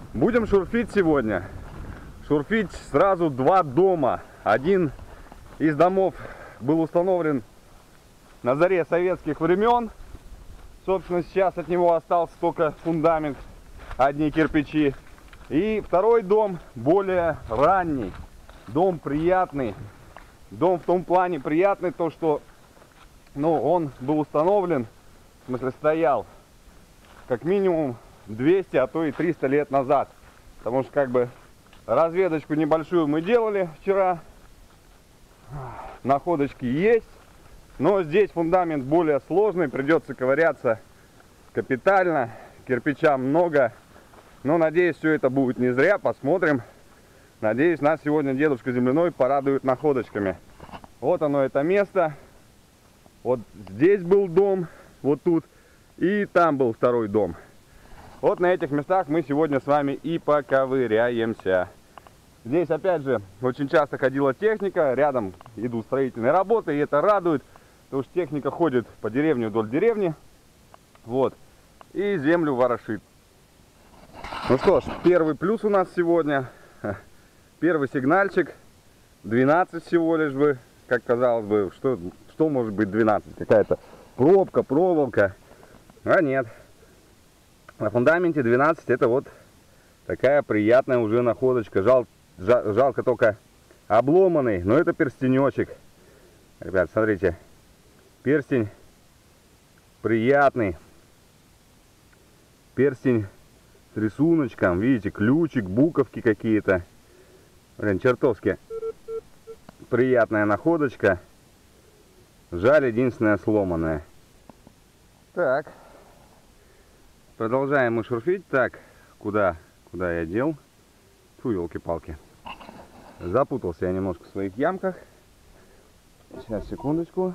Будем шурфить сегодня. Шурфить сразу два дома. Один из домов был установлен на заре советских времен. Собственно, сейчас от него остался только фундамент, одни кирпичи. И второй дом более ранний. Дом приятный. Дом в том плане приятный, то что он был установлен, в смысле стоял, как минимум 200, а то и 300 лет назад. Потому что как бы разведочку небольшую мы делали вчера. Находочки есть. Но здесь фундамент более сложный. Придется ковыряться капитально. Кирпича много. Но надеюсь, все это будет не зря. Посмотрим. Надеюсь, нас сегодня дедушка земляной порадует находочками. Вот оно, это место. Вот здесь был дом. Вот тут. И там был второй дом. Вот на этих местах мы сегодня с вами и поковыряемся. Здесь опять же очень часто ходила техника. Рядом идут строительные работы. И это радует. Потому что техника ходит по деревне вдоль деревни. Вот. И землю ворошит. Ну что ж, первый плюс у нас сегодня. Первый сигнальчик. 12 всего лишь бы. Как казалось бы, что может быть 12? Какая-то пробка, проволока. А нет. На фундаменте 12 это вот такая приятная уже находочка. Жалко только обломанный. Но это перстенечек. Ребят, смотрите. Перстень приятный. Перстень с рисуночком. Видите, ключик, буковки какие-то. Блин, чертовски приятная находочка. Жаль, единственное сломанное. Так. Продолжаем мы шурфить. Так, куда я дел? Фу, елки-палки. Запутался я немножко в своих ямках. Сейчас, секундочку.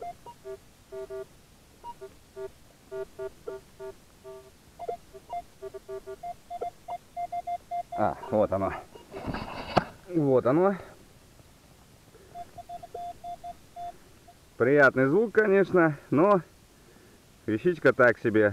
Вот оно. Вот оно. Приятный звук, конечно, но вещичка так себе.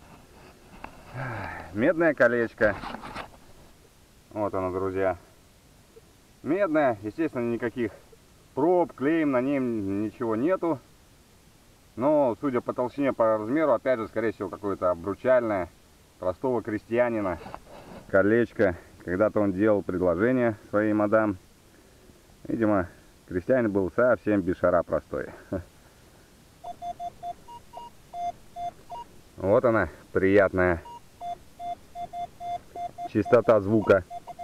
Медное колечко. Вот оно, друзья. Медное. Естественно, никаких проб, клеем на нем ничего нету. Но, судя по толщине, по размеру, опять же, скорее всего, какое-то обручальное простого крестьянина колечко. Когда-то он делал предложение своей мадам. Видимо, крестьянин был совсем бешара простой. Вот она, приятная чистота звука.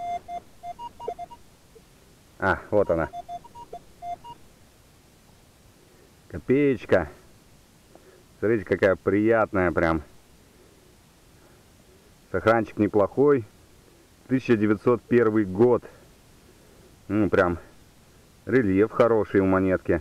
Вот она. Копеечка. Смотрите, какая приятная прям. Сохранчик неплохой. 1901 год. Прям рельеф хороший у монетки.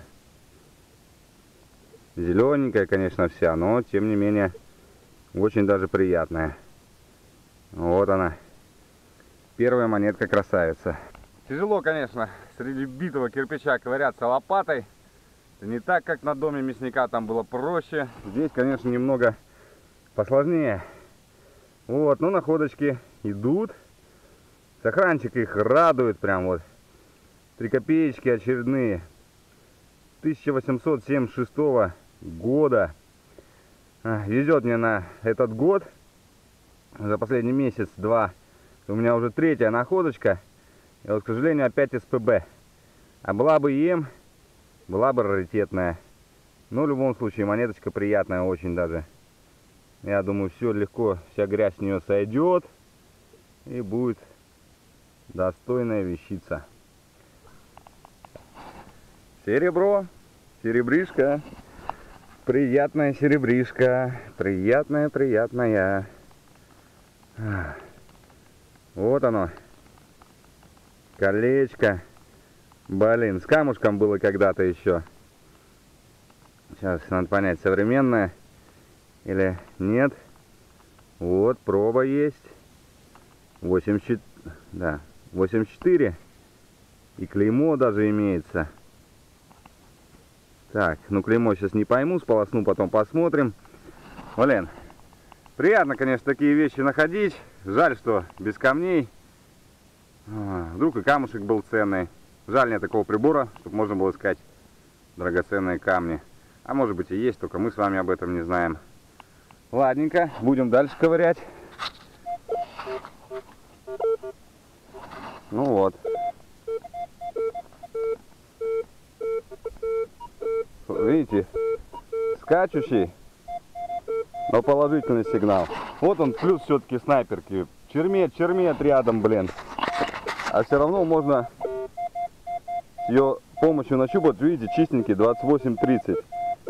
Зелененькая, конечно, вся, но тем не менее очень даже приятная. Вот она. Первая монетка красавица. Тяжело, конечно, среди битого кирпича ковыряться лопатой. Не так, как на доме мясника, там было проще. Здесь, конечно, немного посложнее. Вот, но находочки идут. Сохранчик их радует прям вот. 3 копеечки очередные. 1876 года. Везет мне на этот год. За последний месяц-два. У меня уже 3-я находочка. И вот, к сожалению, опять СПБ. А была бы ЕМ, была бы раритетная. Но в любом случае монеточка приятная очень даже. Я думаю, все легко, вся грязь с нее сойдет. И будет достойная вещица. Серебро, серебришка. Приятная серебришка. Приятная. Вот оно. Колечко. Блин, с камушком было когда-то еще. Сейчас надо понять, современное или нет. Вот, проба есть. 84. Да, 84. И клеймо даже имеется. Так, ну клеймо сейчас не пойму, сполосну, потом посмотрим. Блин, Приятно, конечно, такие вещи находить. Жаль, что без камней. Вдруг и камушек был ценный. Жаль, нет такого прибора, чтобы можно было искать драгоценные камни. А может быть и есть, только мы с вами об этом не знаем. Ладненько, будем дальше ковырять. Ну вот. Видите, скачущий, но положительный сигнал. Вот он плюс все-таки снайперки. Чермет рядом, блин. А все равно можно с ее помощью нащупать. Видите, чистенький, 28-30.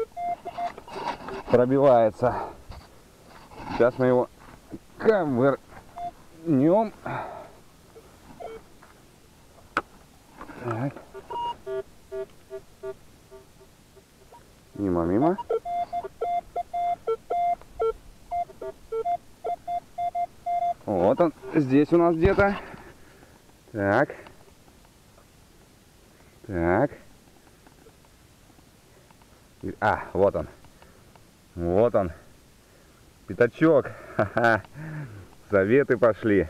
Пробивается. Сейчас мы его ковырнем. Так. Мимо. Вот он, здесь у нас где-то. Так. Вот он. Вот он. Пятачок. Ха-ха. Советы пошли.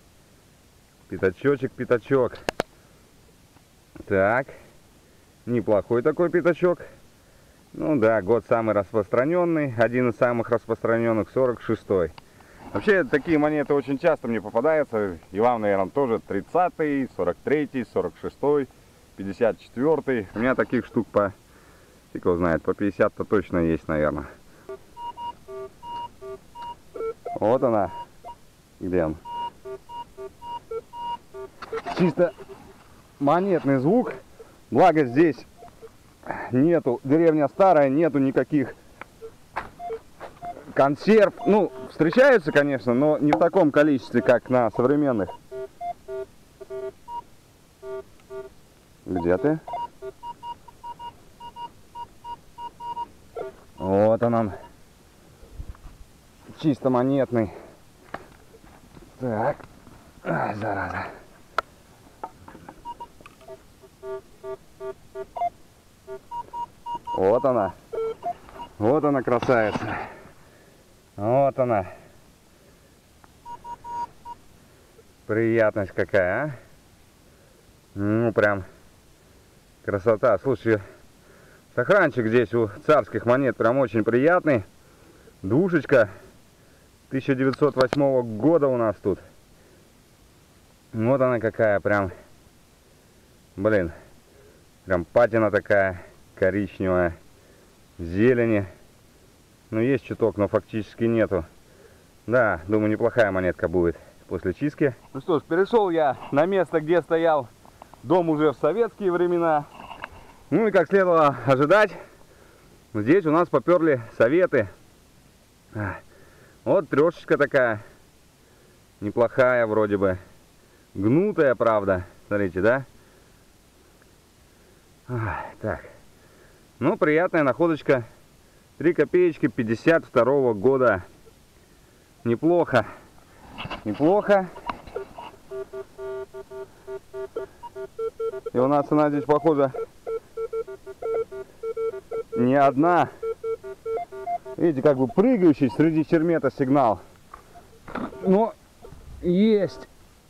Пятачок. Так. Неплохой такой пятачок. Ну да, год самый распространенный. Один из самых распространенных, 46-й. Вообще, такие монеты очень часто мне попадаются. И вам, наверное, тоже 30-й, 43-й, 46-й, 54-й. У меня таких штук по, фиг его знает, по 50-то точно есть, наверное. Вот она. Где он? Чисто монетный звук. Благо здесь нету, деревня старая, нету никаких консерв. Ну, встречаются, конечно, но не в таком количестве, как на современных. Где ты? Вот он. Чисто монетный. Так. Ай, зараза. Вот она. Вот она, красавица. Вот она. Приятность какая, а? Ну, прям красота. Слушай, сохранчик здесь у царских монет прям очень приятный. Двушечка 1908 года у нас тут. Вот она какая, прям, блин, прям патина такая, коричневая, зелени. Ну, есть чуток, но фактически нету. Да, думаю, неплохая монетка будет после чистки. Ну что ж, перешел я на место, где стоял дом уже в советские времена. Ну и как следовало ожидать, здесь у нас поперли советы. Вот трешечка такая, неплохая вроде бы. Гнутая, правда. Смотрите, да? Так. Ну, приятная находочка. 3 копеечки 52-го года. Неплохо. Неплохо. И у нас она здесь, похоже, не одна. Видите, как бы прыгающий среди чермета сигнал. Но есть.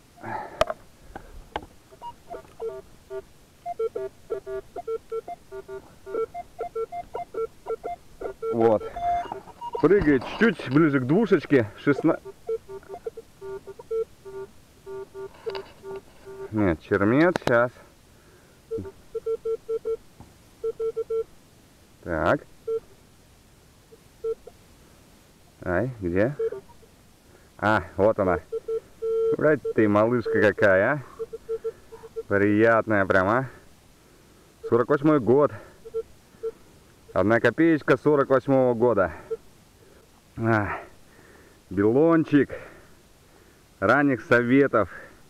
Вот. Прыгает чуть-чуть ближе к двушечке. 16. Нет, чермет сейчас. Так. Ай, где? А, вот она. Блядь, ты малышка какая, а? Приятная прям, а? 48-й год. 1 копеечка 48-го года. Белончик. Ранних советов.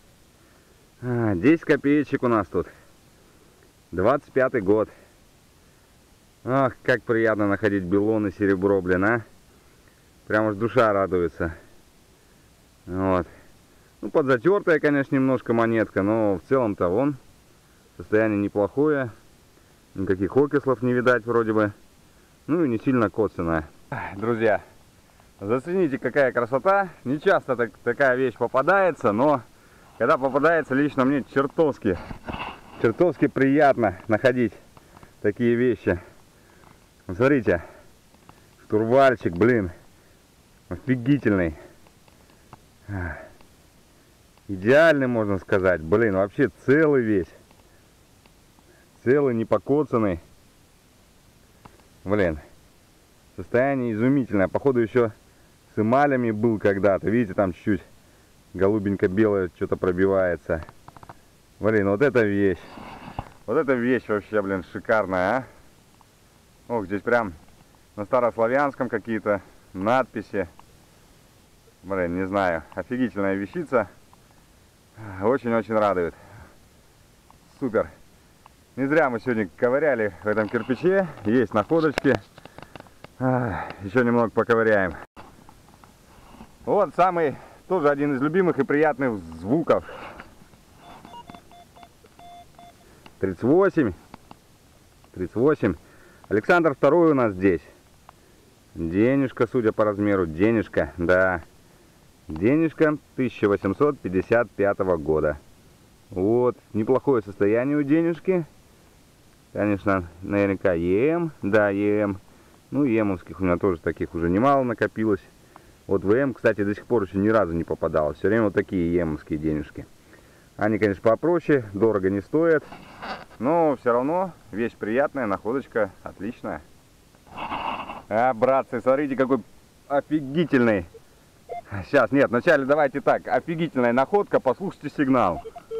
10 копеечек у нас тут. 25-й год. Ах, как приятно находить белон и серебро, блин, а? Прям аж душа радуется. Вот. Ну, подзатертая, конечно, немножко монетка, но в целом-то вон. Состояние неплохое. Никаких окислов не видать вроде бы. Ну и не сильно коцаная. Друзья, Зацените, какая красота. Не часто такая вещь попадается, но когда попадается, лично мне чертовски приятно находить такие вещи. Смотрите, штурвальчик, блин, офигительный. Идеальный, можно сказать. Блин, вообще целый весь. Целый, не покоцанный. Блин, состояние изумительное. Походу еще с эмалями был когда-то. Видите, там чуть-чуть голубенько-белое что-то пробивается. Блин, вот эта вещь. Вот эта вещь вообще, блин, шикарная, а. Ох, здесь прям на старославянском какие-то надписи. Блин, не знаю. Офигительная вещица. Очень-очень радует. Супер. Не зря мы сегодня ковыряли в этом кирпиче. Есть находочки. Еще немного поковыряем. Вот самый, тоже один из любимых и приятных звуков. 38. Александр II у нас здесь. Денежка, судя по размеру. Денежка, да. Денежка 1855 года. Вот, неплохое состояние у денежки. Конечно, наверняка ЕМ. Да, ЕМ. Ну, ЕМовских у меня тоже таких уже немало накопилось. Вот в ЕМ, кстати, до сих пор еще ни разу не попадалось. Все время вот такие ЕМовские денежки. Они, конечно, попроще, дорого не стоят. Но все равно вещь приятная, находочка отличная. А, братцы, смотрите, какой офигительный. Сейчас, нет, вначале давайте так. Офигительная находка, послушайте сигнал.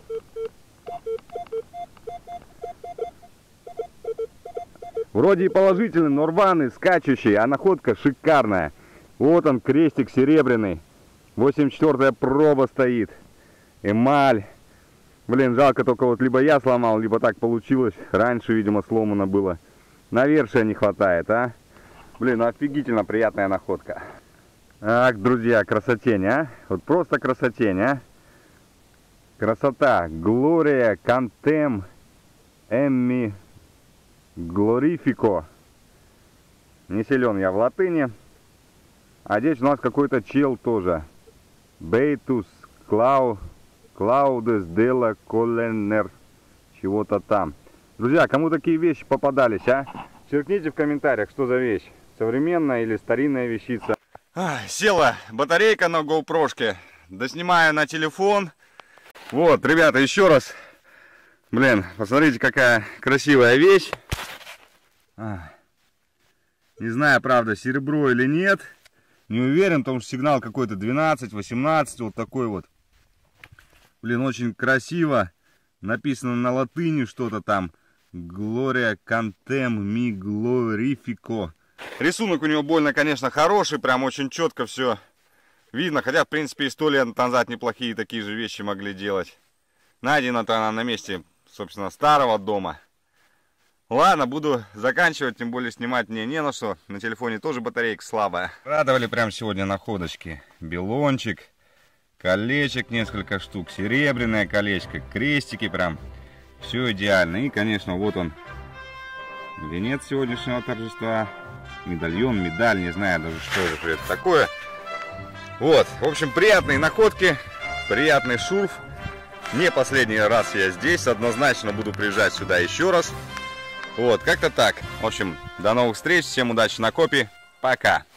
Вроде и положительный, но рваный, скачущий, а находка шикарная. Вот он, крестик серебряный. 84-я проба стоит. Эмаль. Блин, жалко только вот либо я сломал, либо так получилось. Раньше, видимо, сломано было. Навершия не хватает, а? Блин, ну офигительно приятная находка. Ах, друзья, красотень, а? Вот просто красотень, а? Красота. Глория, Кантем, Эмми, Глорифико. Не силен я в латыни. А здесь у нас какой-то чел тоже. Бейтус, Клаудес Делла Коленер. Чего-то там. Друзья, кому такие вещи попадались, а? Черкните в комментариях, что за вещь. Современная или старинная вещица. Села батарейка на GoPro-шке. Доснимаю на телефон. Вот, ребята, еще раз. Блин, посмотрите, какая красивая вещь. Не знаю, правда, серебро или нет. Не уверен, потому что сигнал какой-то 12, 18, вот такой вот. Блин, очень красиво. Написано на латыни что-то там. Gloria Cantem mi glorifico. Рисунок у него больно, конечно, хороший. Прям очень четко все видно. Хотя, в принципе, и 100 лет назад неплохие такие же вещи могли делать. Найдена-то она на месте, собственно, старого дома. Ладно, буду заканчивать, тем более снимать мне не на что. На телефоне тоже батарейка слабая. Радовали прям сегодня находочки. Белончик, колечек несколько штук, серебряное колечко, крестики прям. Все идеально. И, конечно, вот он, венец сегодняшнего торжества. Медальон, медаль, не знаю даже, что это такое. Вот, в общем, приятные находки, приятный шурф. Не последний раз я здесь, однозначно буду приезжать сюда еще раз. Вот, как-то так. В общем, до новых встреч, всем удачи на копе, пока.